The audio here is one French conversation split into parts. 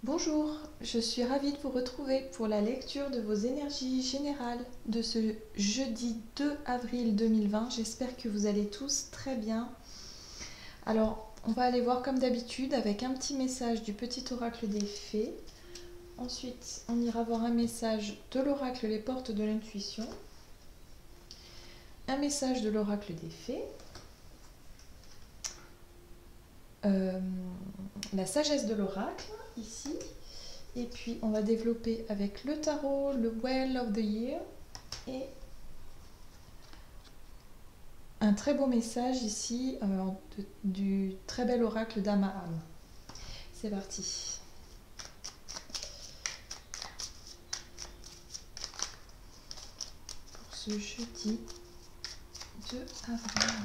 Bonjour, je suis ravie de vous retrouver pour la lecture de vos énergies générales de ce jeudi 2 avril 2020. J'espère que vous allez tous très bien. Alors, on va aller voir comme d'habitude avec un petit message du petit oracle des fées. Ensuite, on ira voir un message de l'oracle Les Portes de l'Intuition. Un message de l'oracle des fées. La sagesse de l'oracle, ici. Et puis, on va développer avec le tarot, le Well of the Year. Et un très beau message ici du très bel oracle d'Amaham. C'est parti. Pour ce jeudi 2 avril.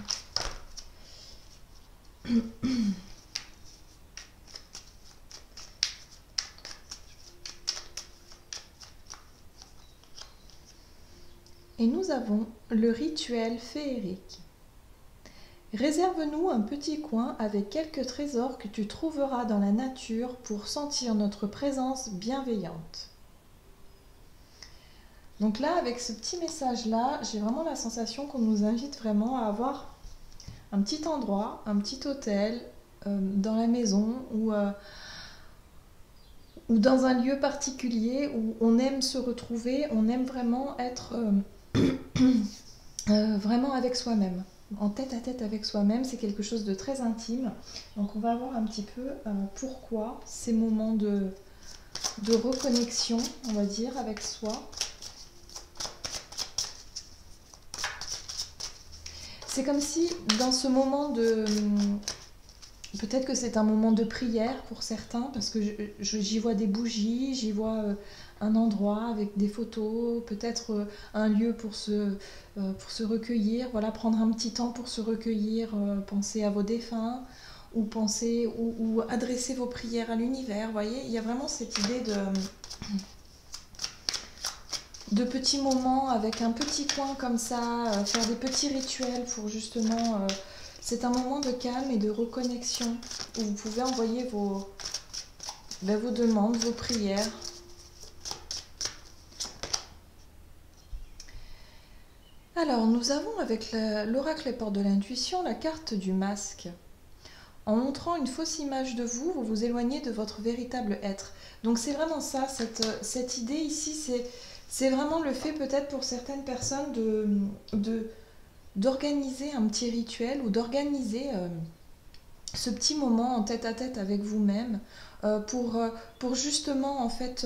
Et nous avons le rituel féerique. Réserve-nous un petit coin avec quelques trésors que tu trouveras dans la nature pour sentir notre présence bienveillante. Donc là, avec ce petit message-là, j'ai vraiment la sensation qu'on nous invite vraiment à avoir un petit endroit, un petit hôtel dans la maison ou dans un lieu particulier où on aime se retrouver, on aime vraiment être vraiment avec soi-même. En tête à tête avec soi-même, c'est quelque chose de très intime. Donc on va voir un petit peu pourquoi ces moments de reconnexion, on va dire, avec soi. C'est comme si dans ce moment de... Peut-être que c'est un moment de prière pour certains, parce que j'y vois des bougies, j'y vois un endroit avec des photos, peut-être un lieu pour se recueillir, voilà, prendre un petit temps pour se recueillir, penser à vos défunts, ou penser ou adresser vos prières à l'univers. Vous voyez, il y a vraiment cette idée de petits moments avec un petit coin comme ça, faire des petits rituels pour justement... c'est un moment de calme et de reconnexion où vous pouvez envoyer vos demandes, vos prières. Alors, nous avons avec l'oracle Les Portes de l'Intuition la carte du masque. En montrant une fausse image de vous, vous vous éloignez de votre véritable être. Donc c'est vraiment ça, cette idée ici, c'est vraiment le fait peut-être pour certaines personnes d'organiser un petit rituel ou d'organiser ce petit moment en tête à tête avec vous-même pour justement en fait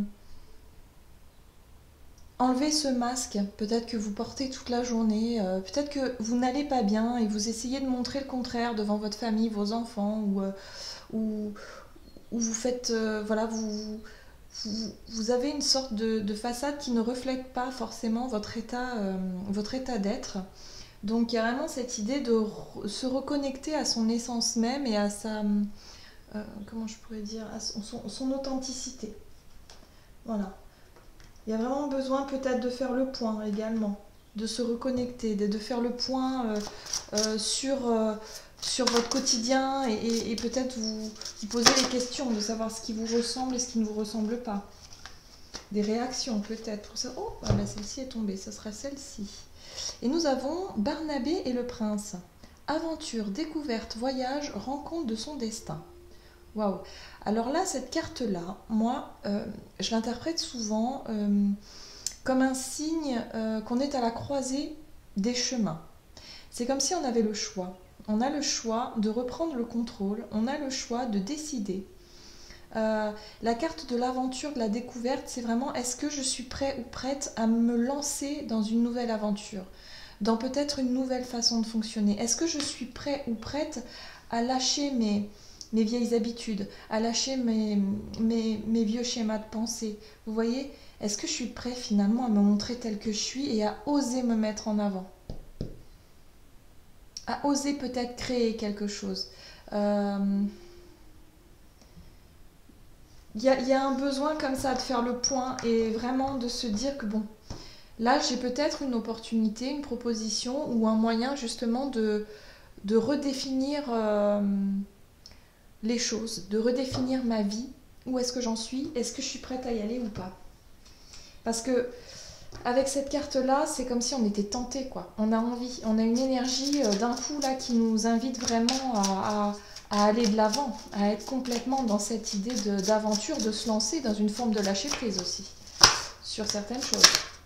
enlever ce masque, peut-être que vous portez toute la journée, peut-être que vous n'allez pas bien et vous essayez de montrer le contraire devant votre famille, vos enfants, ou vous faites, voilà, vous avez une sorte de façade qui ne reflète pas forcément votre état d'être. Donc il y a vraiment cette idée de se reconnecter à son essence même et à sa, comment je pourrais dire, à son authenticité. Voilà. Il y a vraiment besoin peut-être de faire le point également, de se reconnecter, de faire le point sur votre quotidien et peut-être vous poser les questions de savoir ce qui vous ressemble et ce qui ne vous ressemble pas. Des réactions peut-être. Oh, bah, celle-ci est tombée, ce sera celle-ci. Et nous avons Barnabé et le prince. Aventure, découverte, voyage, rencontre de son destin. Waouh! Alors là, cette carte-là, moi, je l'interprète souvent comme un signe qu'on est à la croisée des chemins. C'est comme si on avait le choix. On a le choix de reprendre le contrôle, on a le choix de décider. La carte de l'aventure, de la découverte, c'est vraiment est-ce que je suis prêt ou prête à me lancer dans une nouvelle aventure, dans peut-être une nouvelle façon de fonctionner. Est-ce que je suis prêt ou prête à lâcher mes vieilles habitudes, à lâcher mes vieux schémas de pensée. Vous voyez, est-ce que je suis prêt finalement à me montrer telle que je suis et à oser me mettre en avant, à oser peut-être créer quelque chose. Il y a un besoin comme ça de faire le point et vraiment de se dire que bon, là j'ai peut-être une opportunité, une proposition ou un moyen justement de redéfinir les choses, de redéfinir ma vie Où est-ce que j'en suis? Est-ce que je suis prête à y aller ou pas? Parce que avec cette carte-là, c'est comme si on était tenté, quoi. On a envie, on a une énergie d'un coup là qui nous invite vraiment à aller de l'avant, à être complètement dans cette idée d'aventure, de se lancer dans une forme de lâcher prise aussi, sur certaines choses.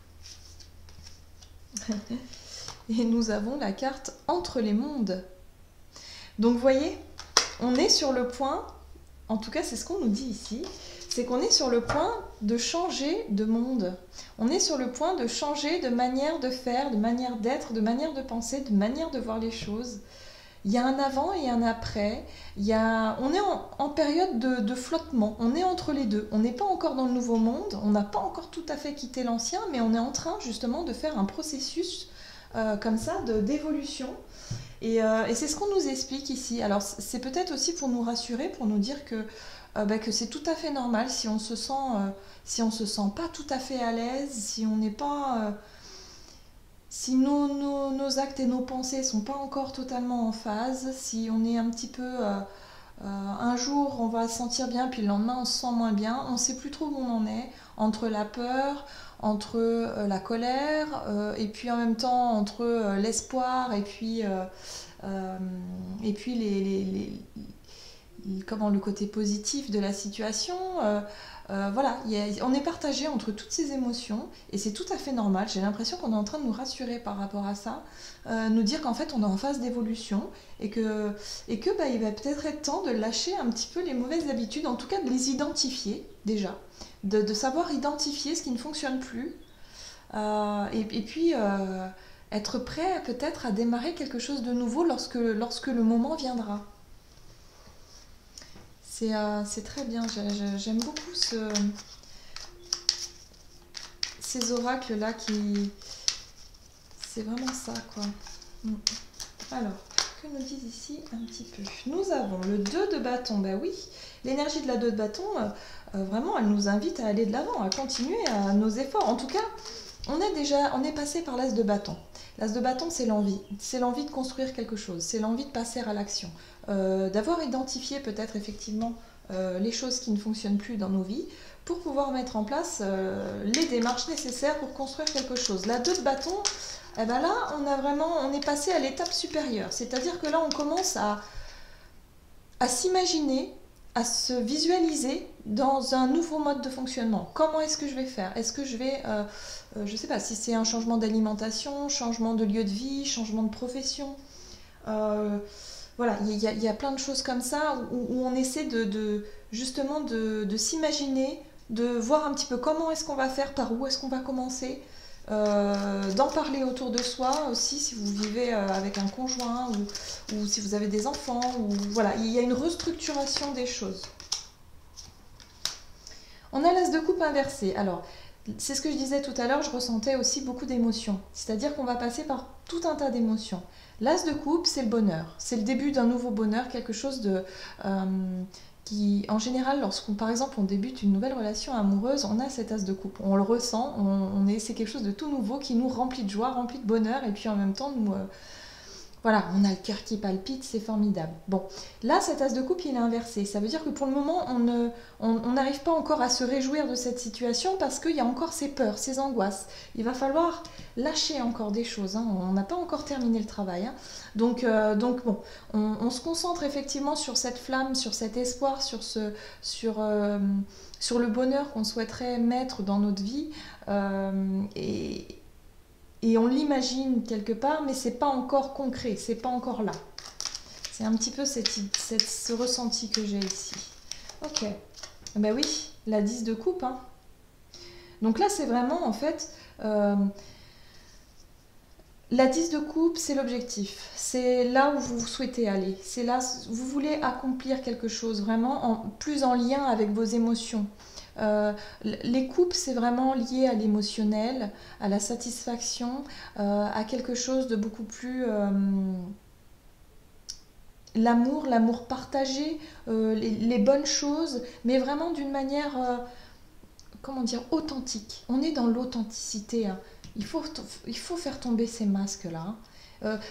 Et nous avons la carte entre les mondes. Donc vous voyez, on est sur le point, en tout cas c'est ce qu'on nous dit ici, c'est qu'on est sur le point de changer de monde. On est sur le point de changer de manière de faire, de manière d'être, de manière de penser, de manière de voir les choses. Il y a un avant et un après. On est en période de flottement. On est entre les deux. On n'est pas encore dans le nouveau monde. On n'a pas encore tout à fait quitté l'ancien, mais on est en train justement de faire un processus comme ça d'évolution. Et c'est ce qu'on nous explique ici. Alors c'est peut-être aussi pour nous rassurer, pour nous dire que c'est tout à fait normal si on se sent pas tout à fait à l'aise, si on n'est pas si nos actes et nos pensées sont pas encore totalement en phase, si on est un petit peu un jour on va se sentir bien puis le lendemain on se sent moins bien, on sait plus trop où on en est, entre la peur, entre la colère et puis en même temps entre l'espoir et puis comment, le côté positif de la situation. Voilà, on est partagé entre toutes ces émotions et c'est tout à fait normal. J'ai l'impression qu'on est en train de nous rassurer par rapport à ça, nous dire qu'en fait on est en phase d'évolution et que il va peut-être être temps de lâcher un petit peu les mauvaises habitudes, en tout cas de les identifier déjà, de savoir identifier ce qui ne fonctionne plus et puis être prêt peut-être à démarrer quelque chose de nouveau lorsque le moment viendra. C'est très bien, j'aime beaucoup ces oracles-là qui... C'est vraiment ça, quoi. Alors, que nous disent ici un petit peu? Nous avons le 2 de bâton, ben oui, l'énergie de la 2 de bâton, vraiment, elle nous invite à aller de l'avant, à continuer à nos efforts. En tout cas, on est passé par l'as de bâton. L'as de bâton, c'est l'envie de construire quelque chose, c'est l'envie de passer à l'action, d'avoir identifié peut-être effectivement les choses qui ne fonctionnent plus dans nos vies, pour pouvoir mettre en place les démarches nécessaires pour construire quelque chose. La 2 de bâton, eh ben là, on est passé à l'étape supérieure, c'est-à-dire que là, on commence à s'imaginer, à se visualiser dans un nouveau mode de fonctionnement. Comment est-ce que je vais faire? Est-ce que je vais, je ne sais pas, si c'est un changement d'alimentation, changement de lieu de vie, changement de profession, voilà, il y a plein de choses comme ça où on essaie justement de s'imaginer, de voir un petit peu comment est-ce qu'on va faire, par où est-ce qu'on va commencer, d'en parler autour de soi aussi si vous vivez avec un conjoint ou si vous avez des enfants. Voilà, il y a une restructuration des choses. On a l'as de coupe inversé. Alors, c'est ce que je disais tout à l'heure, je ressentais aussi beaucoup d'émotions. C'est-à-dire qu'on va passer par tout un tas d'émotions. L'as de coupe, c'est le bonheur. C'est le début d'un nouveau bonheur, quelque chose qui, en général, lorsqu'on, par exemple, on débute une nouvelle relation amoureuse, on a cet as de coupe. On le ressent, c'est quelque chose de tout nouveau qui nous remplit de joie, remplit de bonheur, et puis en même temps, voilà, on a le cœur qui palpite, c'est formidable. Bon, là, cet as de coupe, il est inversé. Ça veut dire que pour le moment, on n'arrive pas encore à se réjouir de cette situation parce qu'il y a encore ces peurs, ces angoisses. Il va falloir lâcher encore des choses, hein. On n'a pas encore terminé le travail, hein. Donc bon, on se concentre effectivement sur cette flamme, sur cet espoir, sur le bonheur qu'on souhaiterait mettre dans notre vie. Et on l'imagine quelque part, mais c'est pas encore concret, c'est pas encore là. C'est un petit peu ce ressenti que j'ai ici. Ok, ben oui, la 10 de coupe, hein. Donc là, c'est vraiment, en fait, la 10 de coupe, c'est l'objectif. C'est là où vous souhaitez aller. C'est là où vous voulez accomplir quelque chose, vraiment plus en lien avec vos émotions. Les coupes, c'est vraiment lié à l'émotionnel, à la satisfaction, à quelque chose de beaucoup plus... l'amour partagé, les bonnes choses, mais vraiment d'une manière, comment dire, authentique. On est dans l'authenticité, hein. Il faut faire tomber ces masques-là.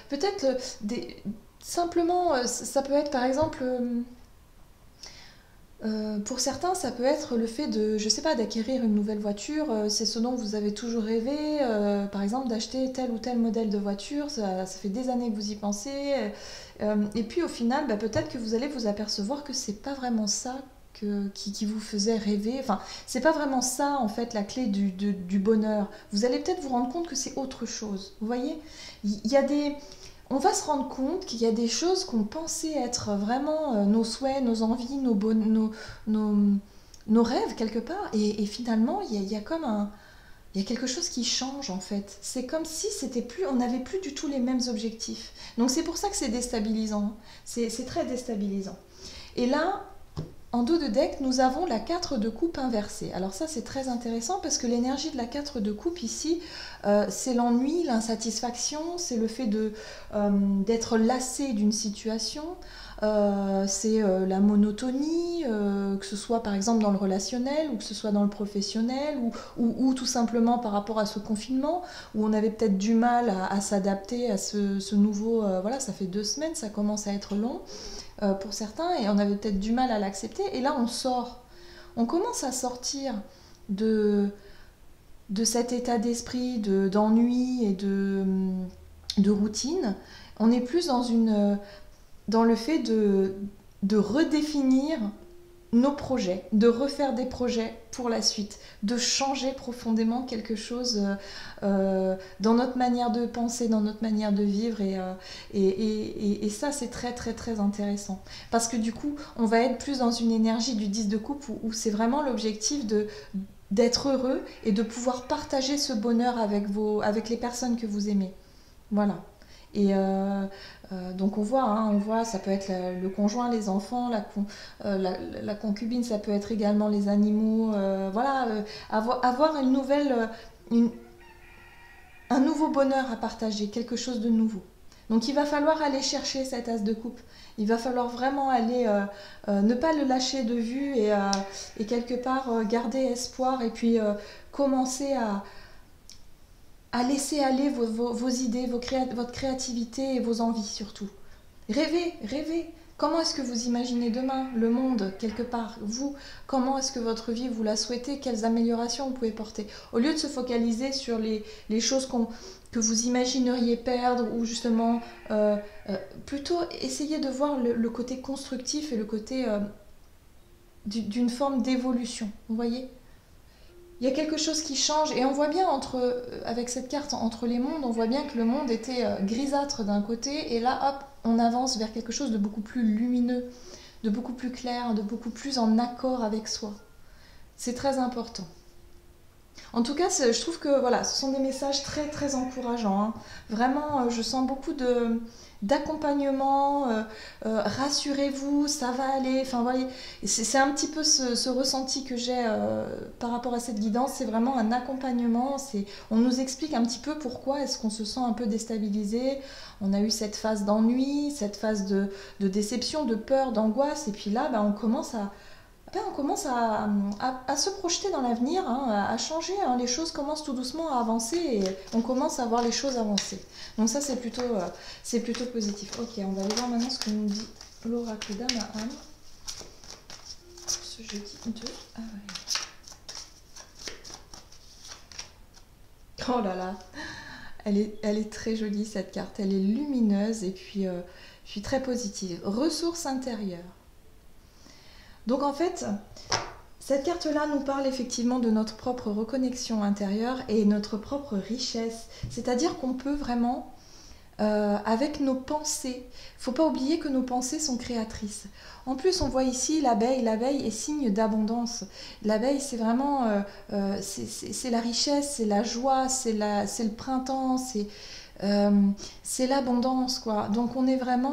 Peut-être simplement, ça peut être par exemple... Pour certains, ça peut être le fait de, je sais pas, d'acquérir une nouvelle voiture. C'est ce dont vous avez toujours rêvé, par exemple, d'acheter tel ou tel modèle de voiture. Ça fait des années que vous y pensez. Et puis au final, bah, peut-être que vous allez vous apercevoir que c'est pas vraiment ça qui vous faisait rêver. Enfin, c'est pas vraiment ça en fait la clé du bonheur. Vous allez peut-être vous rendre compte que c'est autre chose. Vous voyez, il y a des, on va se rendre compte qu'il y a des choses qu'on pensait être vraiment nos souhaits, nos envies, nos, nos rêves quelque part. Et finalement, il y a comme un, il y a quelque chose qui change en fait. C'est comme si c'était plus, on n'avait plus du tout les mêmes objectifs. Donc c'est pour ça que c'est déstabilisant. C'est très déstabilisant. Et là, en dos de deck, nous avons la 4 de coupe inversée. Alors ça, c'est très intéressant parce que l'énergie de la 4 de coupe ici, c'est l'ennui, l'insatisfaction, c'est le fait d'être lassé d'une situation, c'est la monotonie, que ce soit par exemple dans le relationnel ou que ce soit dans le professionnel ou tout simplement par rapport à ce confinement où on avait peut-être du mal à s'adapter à ce nouveau... voilà, ça fait 2 semaines, ça commence à être long pour certains et on avait peut-être du mal à l'accepter. Et là, on sort. On commence à sortir de, de cet état d'esprit d'ennui et de routine. On est plus dans le fait de redéfinir nos projets, de refaire des projets pour la suite, de changer profondément quelque chose dans notre manière de penser, dans notre manière de vivre et ça c'est très très très intéressant parce que du coup on va être plus dans une énergie du 10 de coupe où c'est vraiment l'objectif d'être heureux et de pouvoir partager ce bonheur avec les personnes que vous aimez. Voilà. Et donc on voit, ça peut être le conjoint, les enfants, la concubine, ça peut être également les animaux. Voilà, avoir une nouvelle, une- un nouveau bonheur à partager, quelque chose de nouveau. Donc il va falloir aller chercher cet as de coupe. Il va falloir vraiment aller, ne pas le lâcher de vue et quelque part garder espoir et puis commencer à laisser aller vos idées, votre créativité et vos envies surtout. Rêvez, rêvez. Comment est-ce que vous imaginez demain le monde quelque part? Vous, comment est-ce que votre vie vous la souhaitez? Quelles améliorations vous pouvez porter? Au lieu de se focaliser sur les choses que vous imagineriez perdre ou justement plutôt essayer de voir le côté constructif et le côté d'une forme d'évolution. Vous voyez? Il y a quelque chose qui change et on voit bien avec cette carte entre les mondes, on voit bien que le monde était grisâtre d'un côté et là hop, on avance vers quelque chose de beaucoup plus lumineux, de beaucoup plus clair, de beaucoup plus en accord avec soi. C'est très important. En tout cas, je trouve que voilà, ce sont des messages très très encourageants, hein. Vraiment, je sens beaucoup d'accompagnement. Rassurez-vous, ça va aller. Enfin, voyez, c'est un petit peu ce ressenti que j'ai par rapport à cette guidance. C'est vraiment un accompagnement. On nous explique un petit peu pourquoi est-ce qu'on se sent un peu déstabilisé. On a eu cette phase d'ennui, cette phase de déception, de peur, d'angoisse. Et puis là, bah, on commence à se projeter dans l'avenir, hein, à changer, hein. Les choses commencent tout doucement à avancer et on commence à voir les choses avancer. Donc ça, c'est plutôt positif. Ok, on va aller voir maintenant ce que nous dit l'oracle d'Anahan. Ce jeudi 2 avril. Oh là là, elle est très jolie cette carte. Elle est lumineuse et puis je suis très positive. Ressources intérieures. Donc en fait, cette carte-là nous parle effectivement de notre propre reconnexion intérieure et notre propre richesse. C'est-à-dire qu'on peut vraiment, avec nos pensées, il ne faut pas oublier que nos pensées sont créatrices. En plus, on voit ici l'abeille. L'abeille est signe d'abondance. L'abeille, c'est vraiment, c'est la richesse, c'est la joie, c'est le printemps, c'est l'abondance, quoi. Donc on est vraiment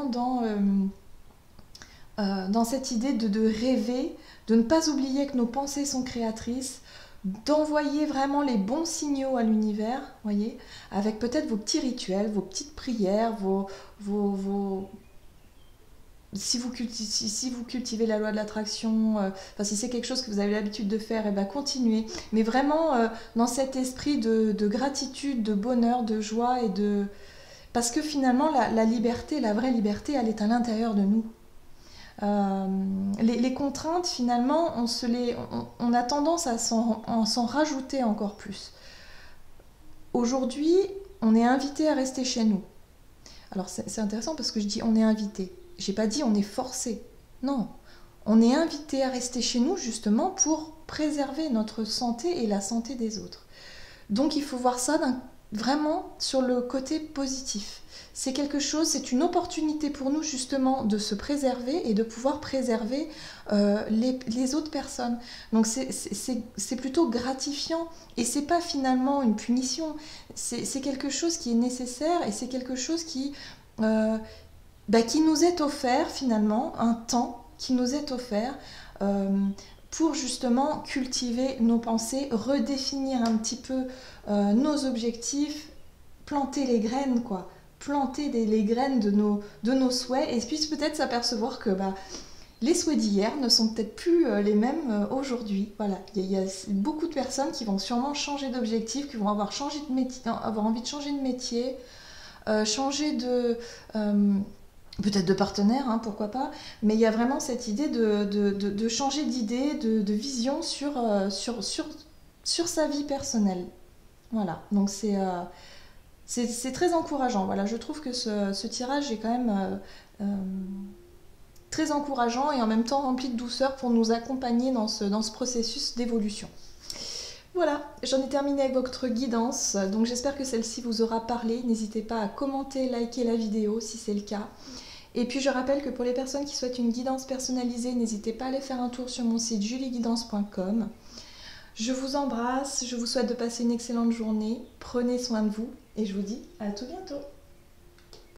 dans cette idée de rêver, de ne pas oublier que nos pensées sont créatrices, d'envoyer vraiment les bons signaux à l'univers, voyez, avec peut-être vos petits rituels, vos petites prières, si vous cultivez la loi de l'attraction, enfin, si c'est quelque chose que vous avez l'habitude de faire, et ben continuez. Mais vraiment dans cet esprit de gratitude, de bonheur, de joie parce que finalement la liberté, la vraie liberté, elle est à l'intérieur de nous. Les contraintes, finalement, on a tendance à s'en rajouter encore plus. Aujourd'hui, on est invité à rester chez nous. Alors c'est intéressant parce que je dis on est invité. J'ai pas dit on est forcé. Non, on est invité à rester chez nous justement pour préserver notre santé et la santé des autres. Donc il faut voir ça vraiment sur le côté positif. C'est quelque chose, c'est une opportunité pour nous justement de se préserver et de pouvoir préserver les autres personnes. Donc c'est plutôt gratifiant et c'est pas finalement une punition. C'est quelque chose qui est nécessaire et c'est quelque chose qui nous est offert finalement, un temps qui nous est offert pour justement cultiver nos pensées, redéfinir un petit peu nos objectifs, planter les graines quoi. Planter les graines de nos souhaits et puis peut-être s'apercevoir que les souhaits d'hier ne sont peut-être plus les mêmes aujourd'hui. Voilà, il y a beaucoup de personnes qui vont sûrement changer d'objectif, qui vont avoir envie de changer de métier, changer de peut-être de partenaire, hein, pourquoi pas, mais il y a vraiment cette idée de changer d'idée, de vision sur sa vie personnelle. Voilà, donc c'est très encourageant. Voilà, je trouve que ce tirage est quand même très encourageant et en même temps rempli de douceur pour nous accompagner dans ce processus d'évolution. Voilà, j'en ai terminé avec votre guidance, donc j'espère que celle-ci vous aura parlé. N'hésitez pas à commenter, liker la vidéo si c'est le cas. Et puis je rappelle que pour les personnes qui souhaitent une guidance personnalisée, n'hésitez pas à aller faire un tour sur mon site julieguidance.com. Je vous embrasse, je vous souhaite de passer une excellente journée, prenez soin de vous et je vous dis à tout bientôt.